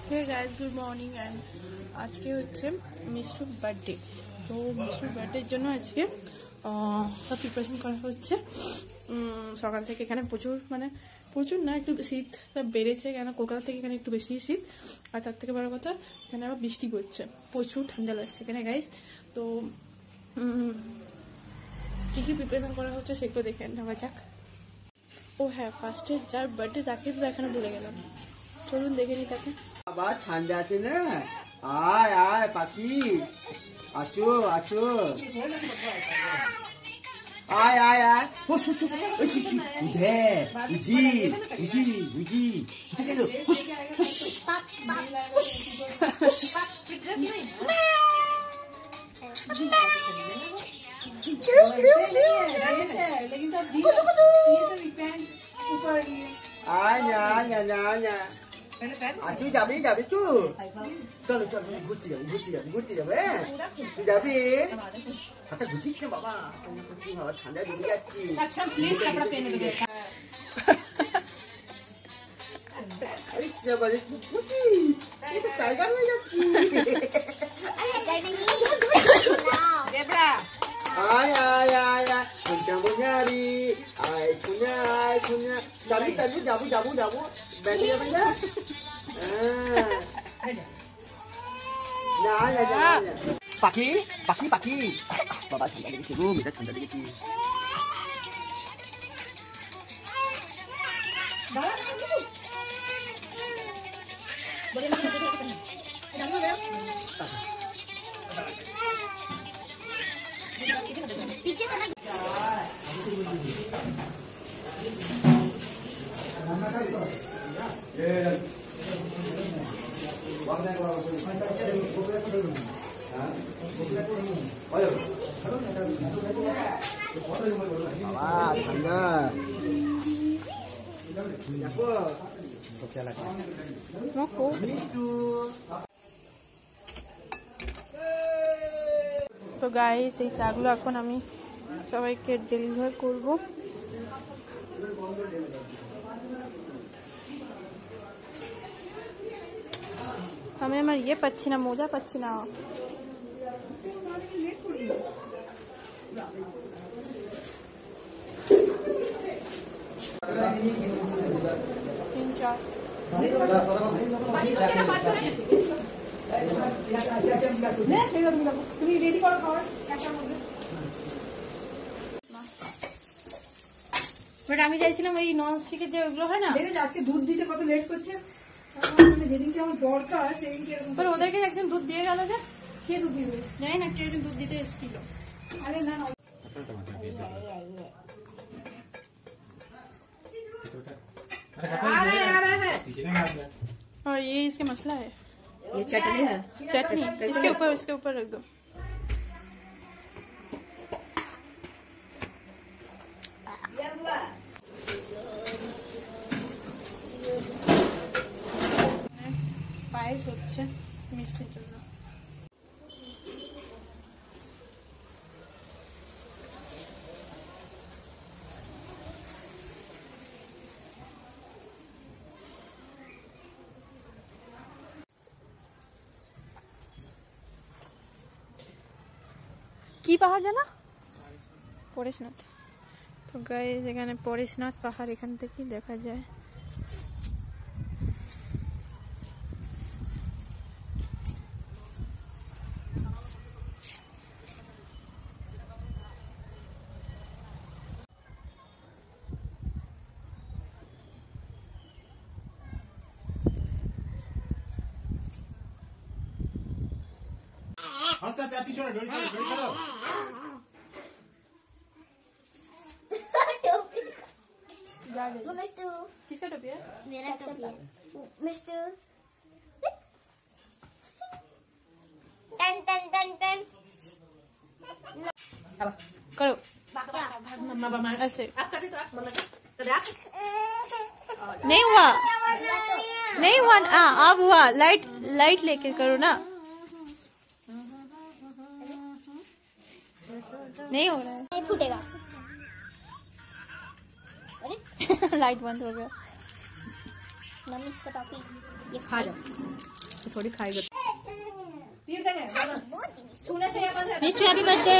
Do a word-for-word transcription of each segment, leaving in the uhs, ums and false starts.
Hey guys good morning and आज के হচ্ছে মিষ্টুর বার্থডে। তো মিষ্টুর বার্থডের জন্য আজকে সব প্রিপারেশন করা হচ্ছে। সকাল থেকে এখানে প্রচুর মানে প্রচুর না একটু শীতটা বেড়েছে, কেন কলকাতা থেকে এখানে একটু বেশি শীত, আর তার থেকে বড় কথা এখানে আবার বৃষ্টি পড়ছে, প্রচুর ঠান্ডা লাগছে এখানে গাইস। তো কী কী প্রিপারেশন করা হচ্ছে সেগুলো দেখে নেওয়া যাক। ও হ্যাঁ, ফার্স্টে যার বার্থডে তাকে তো দেখানো ভুলে গেলাম, চলুন দেখে নি তাকে। আবার ঠান্ডাতে না, আয় আয় পাখি, আছো আছো, আয় আয় আয়, হুস হুস হুস, ওই চিচি উধে উজি উজি উজি উঠে গেল, হুস হুস হুস क्यों क्यों क्यों लेकिन सब जी ये सब इवेंट ऊपर आ ना ना ना ना आजू जाबी जाबी तू चलो चलो गुच्ची जाबी गुच्ची जाबी गुच्ची जाबी तू जाबी हाथ गुच्ची के बाबा तुम गुच्ची बाबा ठंडा दिख जाती अच्छा प्लीज कपड़ा पहन के बैठा अरे जबरदस्त गुच्ची ये तो टाइगर हो जाती अरे टाइगर नहीं जेब्रा आय आय आय आय पुंचा मुन्यारी आय पुन्या आय पुन्या चली चली जाबू जाबू जाबू बैठ जा बेटा ना ना ना पाखी पाखी पाखी बाबा ठंडा लेगেছে গো, মেটা ঠান্ডা লেগেছে। पीछे से তো গাইস এই চাগুলো এখন আমি সবাইকে ডেলিভার করব। আমি আমার ইয়ে পাচ্ছি না, মজা পাচ্ছি না। তিন চার আমি চাইছিলাম এই নন স্টিকের যে ওগুলো হয় না, আজকে দুধ দিতে কত লেট করছে, যেদিনকে আমার দরকার সেদিনকে ওদেরকে একজন দুধ দিয়ে গেল, যে কে দুধ দিবে জানি না, কেউ একজন দুধ দিতে এসেছিল। আরে না और ये इसका मसला है, ये चटनी है, चटनी इसके ऊपर इसके ऊपर रख दो। পায়েস হচ্ছে মিষ্টির জন্য। কি পাহাড় জানা? পরেশনাথ। তো গাইস এখানে পরেশনাথ পাহাড় এখান থেকেই দেখা যায়। हंसता प्याती छोड़ो, डोरी छोड़ो, डोरी छोड़ो। वो मिस्टू किसका टोपी है? मेरा टोपी है मिस्टू। टन टन टन टन करो मम्मा ऐसे। आप करते तो आप मम्मा कर आप नहीं हुआ नहीं हुआ आ, अब हुआ। लाइट लाइट लेके करो ना, नहीं हो रहा है, नहीं फूटेगा। लाइट बंद हो गया। मम्मी इसका टॉफी खा जाओ। तो थोड़ी खाई गई। मिष्टू हैप्पी बर्थडे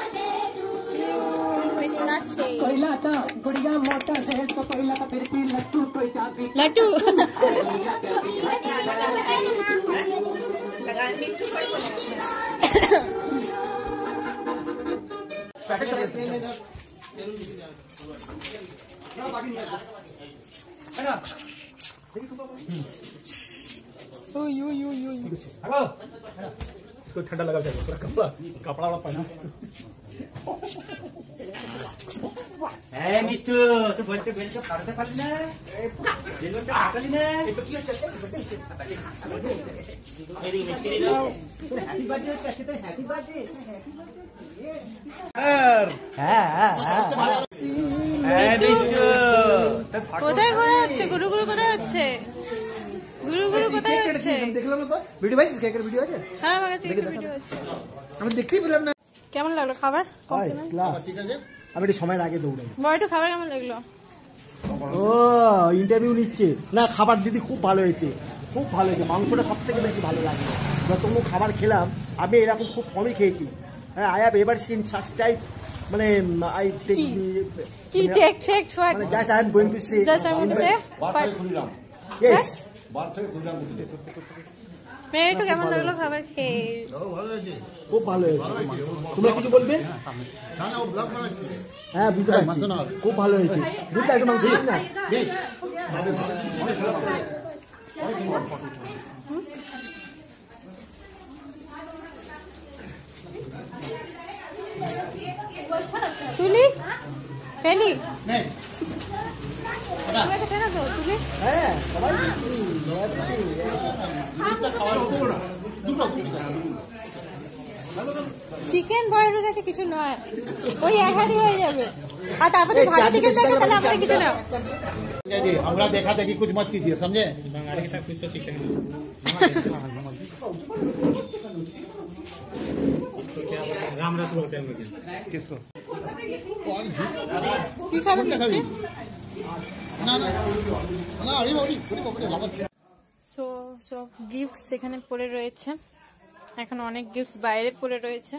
मिष्टू नाचे लड्डू तो ठंडा लगा पूरा कपड़ा कपड़ा वाला पहना है मिस्टू तो बोलते बोलते फाड़ते फाड़ ना दिल में फाड़ ना ये तो क्या चलते मेरी मिस्टी लो हैप्पी बर्थडे कैसे तो हैप्पी बर्थडे हां हां हां मिस्टू কোথায় করে হচ্ছে গুরু গুরু কোথায় হচ্ছে গুরু গুরু কোথায় হচ্ছে দেখলাম তো ভিডিও ভাই কেকের ভিডিও আছে হ্যাঁ আমার কাছে ভিডিও আছে আমি দেখতেই পেলাম না কেমন লাগলো খাবার ক্লাস ঠিক আছে আমি একটু সময়ের আগে দৌড়াই বড় একটু খাবার কেমন লাগলো ও ইন্টারভিউ নিচ্ছে না খাবার দিদি খুব ভালো হয়েছে খুব ভালো হয়েছে মাংসটা সব থেকে বেশি ভালো লাগে যতগুলো খাবার খেলাম আমি এরকম খুব কমই খেয়েছি হ্যাঁ I have ever seen such type মানে আই টেক কি টেক টেক হোয়াট মানে just I am going to say just I am going to say yes মেয়ে একটু কেমন লাগলো খাবার খেয়ে খুব ভালো হয়েছে তোমরা কিছু বলবে হ্যাঁ বুঝতে পারছি খুব ভালো হয়েছে বুঝতে একটু মাংস না তুলি পেলি খেতে না তো তুলি হ্যাঁ সবাই চিকেন বয়ের কাছে কিছু নয় ওই এক হাড়ি হয়ে যাবে আর তারপরে ভালো চিকেন থাকে তাহলে আমাদের কিছু না हमरा देखा देखी कुछ मत कीजिए समझे बंगाली के साथ कुछ तो सीखेंगे राम रस बोलते हैं मुझे किसको কি খাবেন ना ना ना अरे बाबू पूरी पकड़े लागत সো সব গিফটস এখানে পড়ে রয়েছে এখন অনেক গিফটস বাইরে পড়ে রয়েছে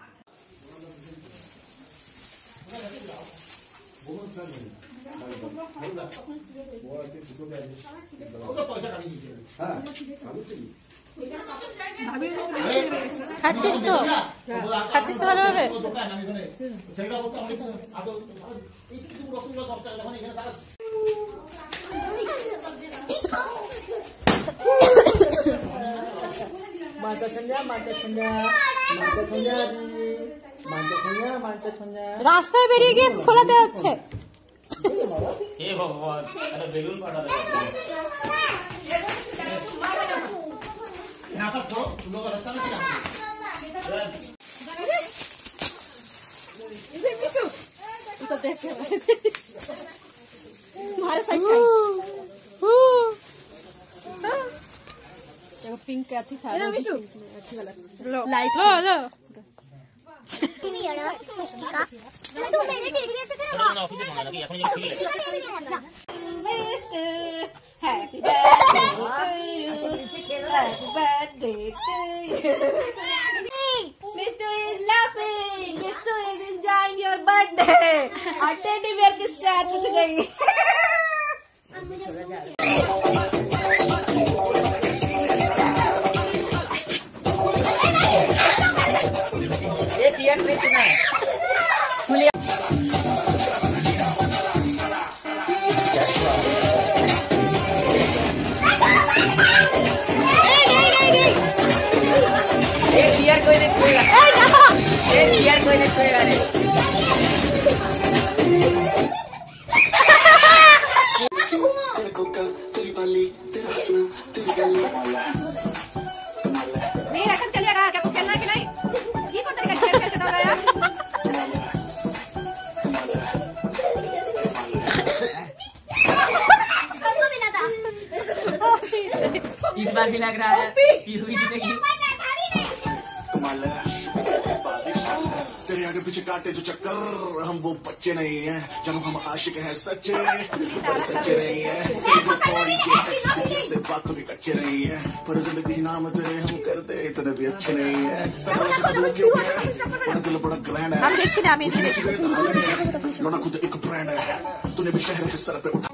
খাচ্ছিস তো খাচ্ছিস তো ভালোভাবে মাথা ছন্দা মাথা ছন্দা মাথা ছন্দা মাথা ছন্দা মাথা ছন্দা রাস্তায় বেরিয়ে গিয়ে ফোলাতে হচ্ছে हे भगवान अरे बेलून फाटा दे यहाँ पर तो लोग रास्ता में क्या इधर मिष्टू तो देख हमारे साइड का देखो पिंक का थी था ना मिष्टू अच्छी वाला लो लाइट लो लो टीवी है ना मिष्टी का तू मेरे टीवी से करेगा ना ऑफिस में मंगा लगी अपने जो ठीक है happy birthday happy birthday Mishtu is laughing Mishtu is enjoying your birthday और टेडी बियर के साथ उठ गई एक ईयर में कितना है एक ईयर कोई नहीं छुएगा एक ईयर कोई नहीं छुएगा रे नहीं रखा चलेगा क्या खेलना कि नहीं ये कौन तरीका खेल खेल के दौड़ रहा है हमको मिला था इस बार भी लग रहा है कि हुई जिंदगी आगे पीछे काटे जो चक्कर, हम वो बच्चे नहीं हैं, जानो हम आशिक हैं सच्चे, पर सच्चे नहीं हैं, से बातों के कच्चे नहीं हैं, पर जिंदगी नाम तेरे हम करते इतने भी अच्छे नहीं हैं, दिल बड़ा ग्रैंड है, लोना खुद एक ब्रांड है, तूने भी शहर के सर पे उठा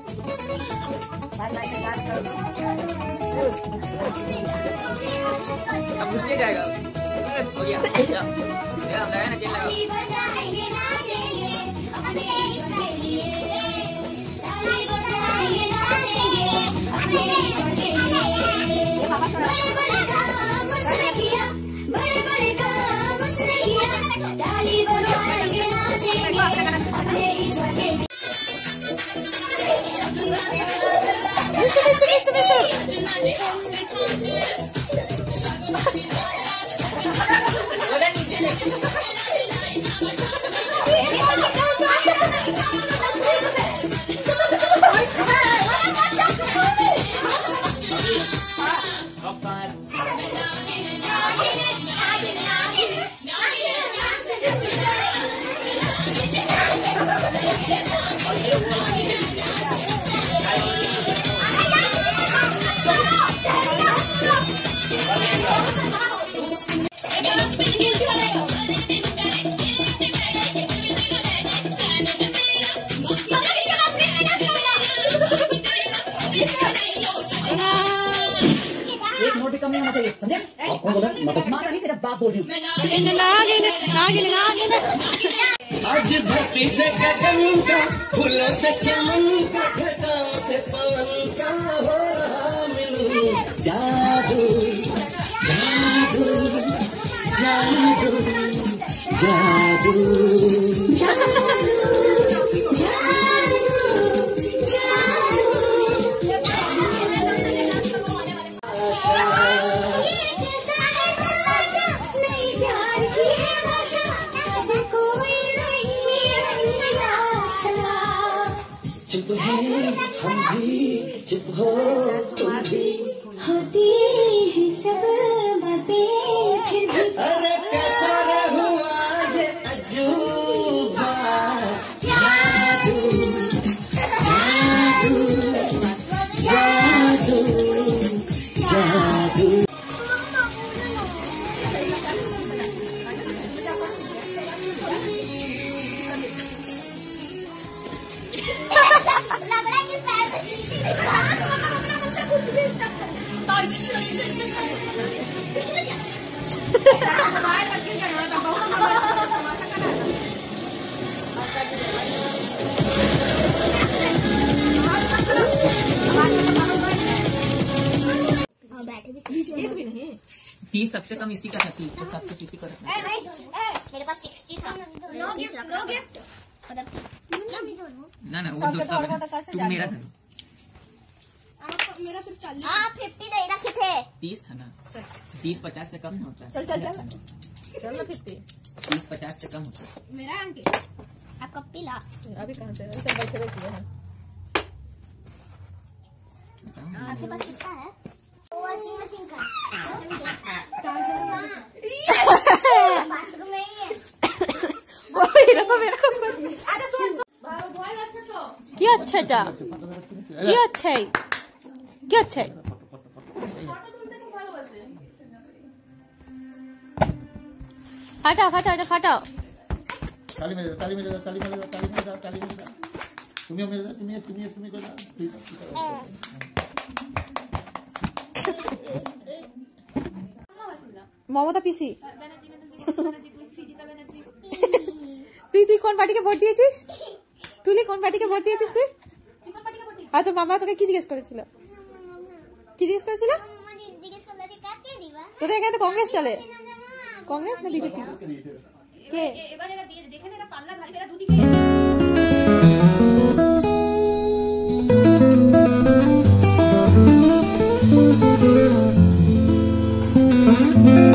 अब घुसने जाएगा हो गया यार हम लगाया ना चल लगा बड़े बड़े काम उसने किया, डाली बजाएंगे नाचेंगे अपने ईश्वर के लिए। एक नोट कम नहीं होना चाहिए, समझे? आप कौन बोल रहे हैं? माता नहीं, तेरा बाप बोल रही हूँ। आज धरती से गगन का, फूलों से चमन का, घटाओं से पवन का हो रहा मिलन। जादू जादू जादू जादू जादू चुप है हम भी, चुप हो तुम भी, होती है सब बातें फिर भी। अरे कैसा हुआ ये अजूबा, जादू जादू जादू जादू। तीस सबसे कम इसी का था, तीस तो सबसे इसी का रखना। मेरे पास सिक्सटी था। No gift, no gift. ना ना वो दो तू मेरा था, मेरा सिर्फ चालीस। हाँ फिफ्टी नहीं रखे थे। तीस था ना, तीस पचास से कम नहीं होता। चल चल चल चल ना फिफ्टी, तीस पचास से कम होता है। मेरा आंटी आप कब पिला? अभी कहाँ से अभी तक बैठे बैठे हैं। आपके पास कितना है? वॉशिंग मशीन का बाथरूम में ही है। वो मेरे को मेरे को अरे सुन क्या अच्छा जा क्या अच्छा है क्या अच्छा है। हटाओ हटाओ हटाओ। ताली मेरे ताली मेरे ताली मेरे ताली मेरे ताली मेरे तुम्हें मेरे तुम्हें तुम्हें तुम्हें को মমতা পিসি তুই তুই কোন পার্টিকে ভোট দিয়েছিস? তুই কোন পার্টিকে ভোট দিয়েছিস তুই? আর তোর মামা তোকে কি জিজ্ঞেস করেছিল? কি জিজ্ঞেস করেছিল? তোদের এখানে তো কংগ্রেস চলে। কংগ্রেস না বিজেপি? কে এবারে এরা দিয়ে যেখানে এটা পাল্লা ভারী এরা দুদিকে